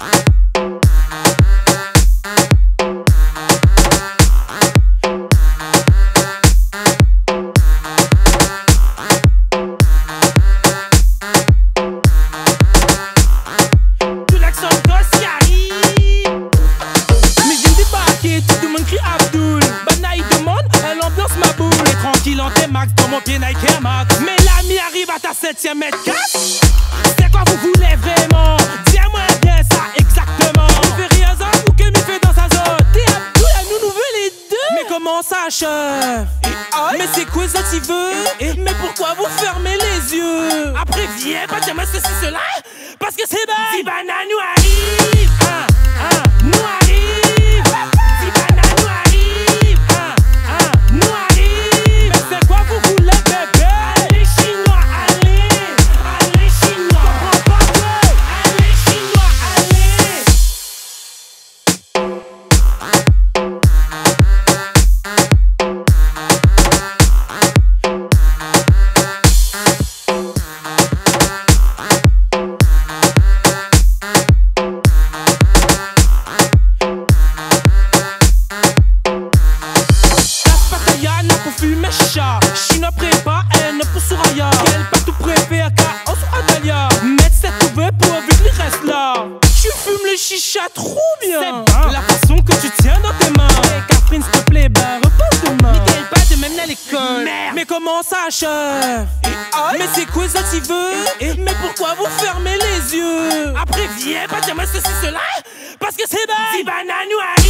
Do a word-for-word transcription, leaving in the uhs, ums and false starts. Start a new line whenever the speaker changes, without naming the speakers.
Dans mon pied Nike Air Max. Mais l'ami arrive à ta septième mètre quatre. C'est quoi vous voulez vraiment? Dis-moi bien ça exactement. Tu fais rien ça ou que m'y fait dans sa zone? T'es Abdul, à nous nous veut les deux. Mais comment ça, chef? Mais c'est quoi ça tu veux? Mais pourquoi vous fermez les yeux? Après viens pas dire-moi ceci cela. Parce que c'est bon. Zibana nous arrive. Ah, ah, nous arrive. Zibana nous arrive. Ah, ah, nous arrive. Mais c'est quoi vous voulez, bébé? Allez chinois, allez. Allez chinois. Comprends pas que. Allez chinois, allez. Chinois prépa, elle ne pousse sur Aya. Quel partout préfère car on sous Adalia. Mettre cette ouverte pour vivre le reste là. Tu fumes le chicha trop bien. C'est la façon que tu tiens dans tes mains. Hey Catherine s'il te plaît, bah repose demain. Miguel pas de même à l'école. Merde. Mais comment ça, chef? Mais c'est quoi ça tu veux? Mais pourquoi vous fermez les yeux? Après viens pas dire-moi ceci cela. Parce que c'est bon. Zibana nous arrive.